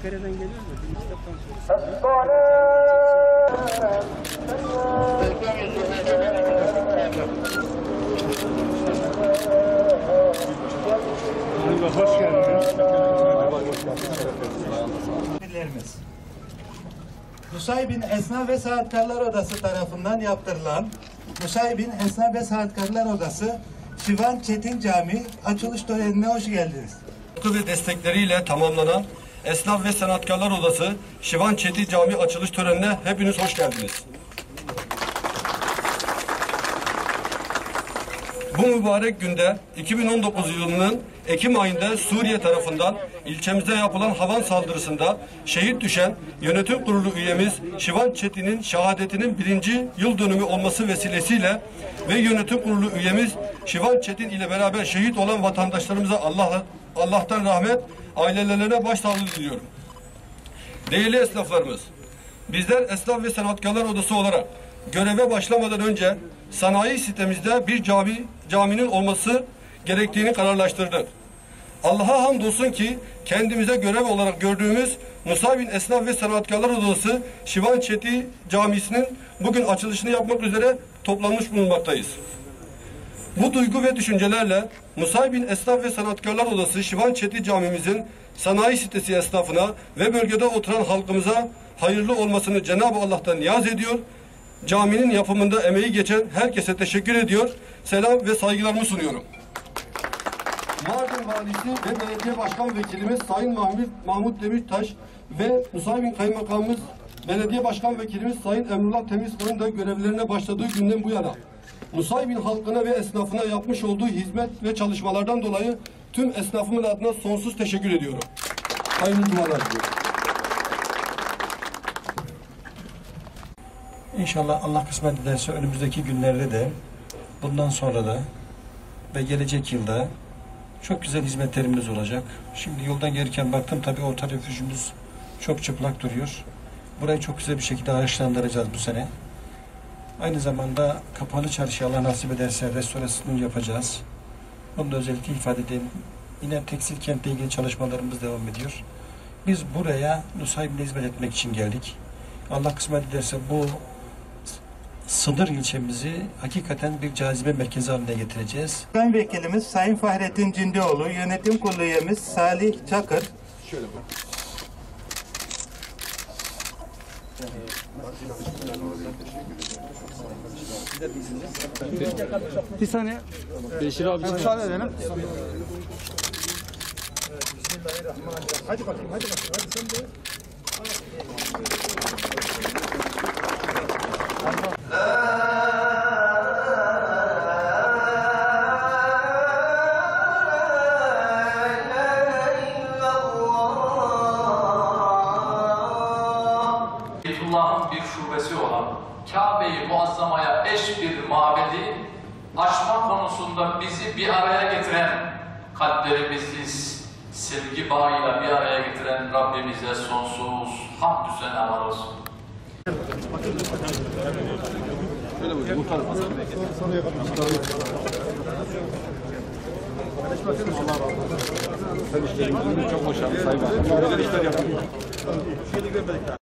Çanakkale'den geliyor mu? Bir kitaptan sonra. Hoş geldiniz. Nusaybin Esnaf ve Sanatkarlar Odası tarafından yaptırılan Nusaybin Esnaf ve Sanatkarlar Odası Şivan Çetin Camii açılış törenine hoş geldiniz. Ve destekleriyle tamamlanan Esnaf ve Sanatkarlar Odası Şivan Çetin Camii açılış törenine hepiniz hoş geldiniz. Bu mübarek günde 2019 yılının Ekim ayında Suriye tarafından ilçemize yapılan havan saldırısında şehit düşen yönetim kurulu üyemiz Şivan Çetin'in şehadetinin 1. yıl dönümü olması vesilesiyle ve yönetim kurulu üyemiz Şivan Çetin ile beraber şehit olan vatandaşlarımıza Allah'tan rahmet, ailelerine başsağlığı diliyorum. Değerli esnaflarımız, bizler Esnaf ve Sanatkarlar Odası olarak göreve başlamadan önce sanayi sitemizde bir caminin olması gerektiğini kararlaştırdık. Allah'a hamdolsun ki kendimize görev olarak gördüğümüz Nusaybin Esnaf ve Sanatkarlar Odası Şivan Çetin Camisi'nin bugün açılışını yapmak üzere toplanmış bulunmaktayız. Bu duygu ve düşüncelerle Nusaybin Esnaf ve Sanatkarlar Odası Şivan Çetin Camimizin sanayi sitesi esnafına ve bölgede oturan halkımıza hayırlı olmasını Cenab-ı Allah'tan niyaz ediyor. Caminin yapımında emeği geçen herkese teşekkür ediyor. Selam ve saygılarımı sunuyorum. Mardin Valisi ve Belediye Başkan Vekilimiz Sayın Mahmut Demirtaş ve Nusaybin Kaymakamımız Belediye Başkan Vekilimiz Sayın Emrullah Temizkan'ın da görevlerine başladığı günden bu yana Nusaybin halkına ve esnafına yapmış olduğu hizmet ve çalışmalardan dolayı tüm esnafımın adına sonsuz teşekkür ediyorum. Hayırlı cumalar diliyorum. İnşallah Allah kısmet ederse önümüzdeki günlerde de bundan sonra da ve gelecek yılda çok güzel hizmetlerimiz olacak. Şimdi yoldan gelirken baktım, tabii orta refüjümüz çok çıplak duruyor. Burayı çok güzel bir şekilde araçlandıracağız bu sene. Aynı zamanda kapalı çarşı Allah nasip ederse restorasyonunu yapacağız. Onu da özellikle ifade edeyim. Yine tekstil kentle ilgili çalışmalarımız devam ediyor. Biz buraya Nusaybin'e hizmet etmek için geldik. Allah kısmet ederse bu sınır ilçemizi hakikaten bir cazibe merkezi haline getireceğiz. Sayın Vekilimiz Sayın Fahrettin Cindioğlu, Yönetim Kurulu üyemiz Salih Çakır. Şöyle bak. Bir saniye. Beşir abi müsaade edelim. Bismillahirrahmanirrahim. Hadi bakayım, hadi sen de. Beytullah'ın bir şubesi olan Kabe-i Muazzama'ya eş bir mabedi açma konusunda bizi bir araya getiren, kalplerimizi sevgi bağıyla bir araya getiren Rabbimize sonsuz hamdü senalar olsun. Çok hoş abi, saygı. Güzel işler yapın.